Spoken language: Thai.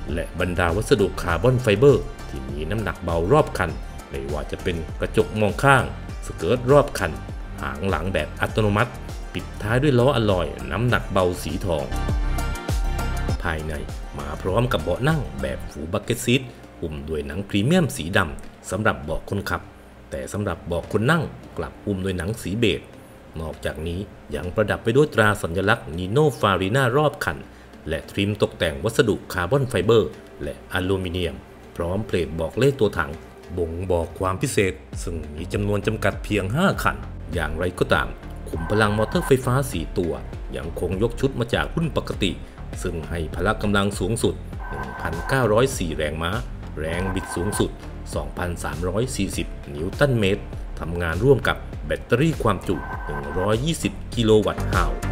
และบรรดาวัสดุคาร์บอนไฟเบอร์ที่มีน้ำหนักเบารอบคันไม่ว่าจะเป็นกระจกมองข้างสเกิร์ตรอบคันหางหลังแบบอัตโนมัติปิดท้ายด้วยล้ออลลอยน้ำหนักเบาสีทองภายในมาพร้อมกับเบาะนั่งแบบฟูลบักเก็ตซีทหุ้มด้วยหนังพรีเมียมสีดำสำหรับเบาะคนขับแต่สำหรับเบาะคนนั่งกลับหุ้มด้วยหนังสีเบจนอกจากนี้ยังประดับไปด้วยตราสัญลักษณ์นีโนฟารีนารอบคันและทริมตกแต่งวัสดุคาร์บอนไฟเบอร์และอลูมิเนียมพร้อมเพลทบอกเลขตัวถังบ่งบอกความพิเศษซึ่งมีจำนวนจำกัดเพียง5คันอย่างไรก็ตามขุมพลังมอเตอร์ไฟฟ้า4ตัวยังคงยกชุดมาจากรุ่นปกติซึ่งให้พละกำลังสูงสุด 1,904 แรงม้าแรงบิดสูงสุด 2,340 นิวตันเมตรทำงานร่วมกับแบตเตอรี่ความจุ 120 กิโลวัตต์ฮาวร์